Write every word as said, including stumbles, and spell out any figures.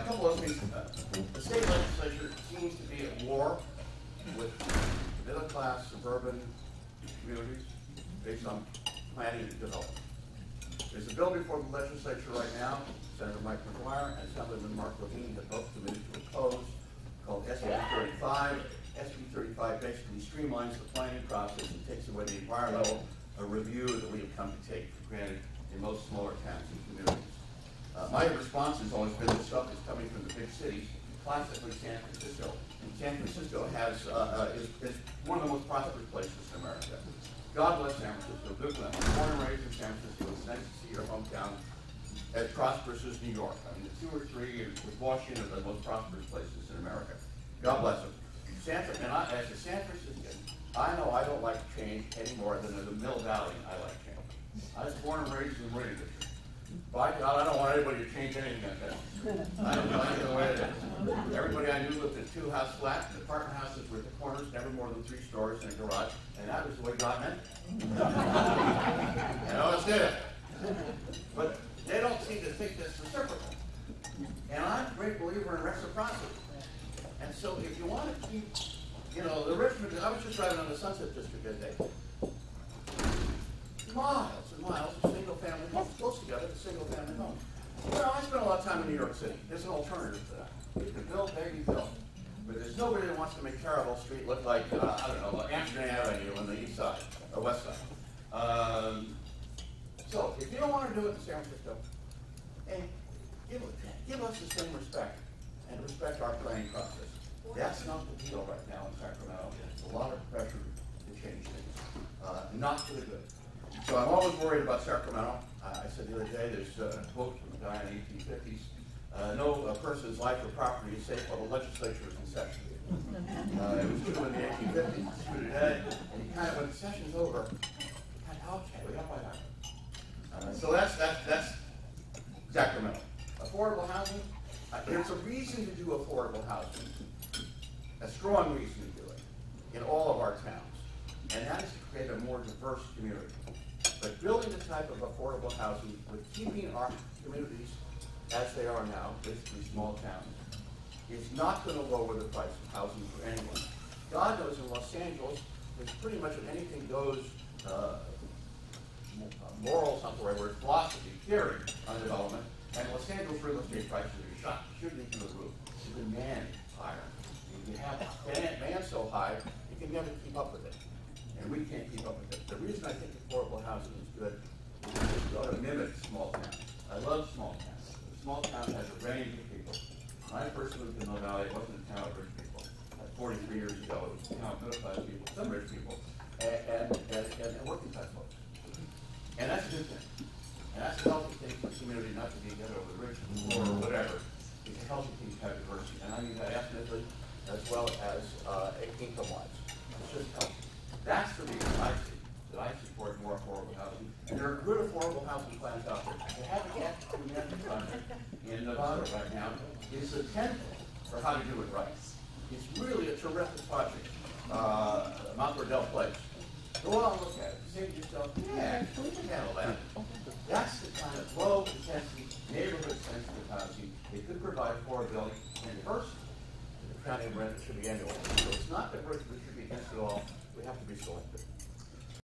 couple of things. Uh, the state legislature seems to be at war with middle-class suburban communities based on planning and development. There's a bill before the legislature right now. Senator Mike McGuire and Assemblyman Mark Levine have both committed to oppose, called S B thirty-five. S B thirty-five basically streamlines the planning process and takes away the environmental uh, review that we have come to take for granted in most smaller towns and communities. Uh, my response has always been that stuff is coming from the big cities, classically San Francisco. And San Francisco has uh, uh, is, is one of the most prosperous places in America. God bless San Francisco. Good for them. I'm born and raised in San Francisco. It's nice to see your hometown as prosperous as New York. I mean, the two or three, and with Washington, are the most prosperous places in America. God bless them. San, and I, as a San Franciscan, I know I don't like change any more than in the Mill Valley I like change. I was born and raised in the Meridian District. By God, I don't want anybody to change anything like that. I don't like it the way it is. Everybody I knew lived in two house flats, and apartment houses with the corners, never more than three stories in a garage, and that was the way God meant it. And I always did it. But they don't seem to think that's reciprocal. And I'm a great believer in reciprocity. And so if you want to keep, you know, the Richmond, I was just driving on the Sunset District the other day. Miles and miles of single-family homes, close together, the single-family homes. You know, I spent a lot of time in New York City. There's an alternative to that. You can build, baby, build. But there's nobody that wants to make Terrible Street look like, uh, I don't know, like Amsterdam Avenue on the east side, or west side. Um, so, if you don't want to do it in San Francisco, hey, give, give us the same respect, and respect our planning process. That's not the deal right now in Sacramento. There's a lot of pressure to change things, uh, not for the good. So I'm always worried about Sacramento. Uh, I said the other day, there's a quote from a guy in the eighteen fifties, uh, no uh, person's life or property is safe while the legislature is in session. Uh, it was true in the eighteen fifties, it's true today, and you kind of, when the session's over, you kind of, okay, we got my back. Uh, so that's, that's, that's Sacramento. Affordable housing, uh, there's a reason to do affordable housing, a strong reason to do it, in all of our towns, and that is to create a more diverse community. But building the type of affordable housing with keeping our communities as they are now, basically small towns, is not going to lower the price of housing for anyone. God knows in Los Angeles, there's pretty much an anything goes uh, moral, something right word, philosophy, theory on development, and Los Angeles real estate prices are shot, shooting through the roof. The demand is higher. If you have demand so high, you can never keep up with it. And we can't keep up with it. The reason I think affordable housing is good is because it ought to mimic small towns. I love small towns. A small town has a range of people. When I first moved to Mill Valley, it wasn't a town of rich people. Uh, forty-three years ago, it was a town of middle-class people, some rich people, and, and, and, and working-class folks. And that's a good thing. And that's a healthy thing for the community, not to be get over the rich and the poor or whatever. It's a healthy thing to have diversity. And I mean that ethnically as well as uh, income-wise. It's just healthy. That's the reason I see that I support more affordable housing. And there are good affordable housing plans out there. They haven't yet implemented project in Nevada right now. It's a template for how to do it right. It's really a terrific project. Uh, Mount Verdell Place. Go out and look at it. Say to yourself, yeah, we can handle that. That's the kind of low intensity, neighborhood sensitive housing that could provide affordability and diversity. The county rent should be annual. So it's not that we should be against it all. We have to be selective.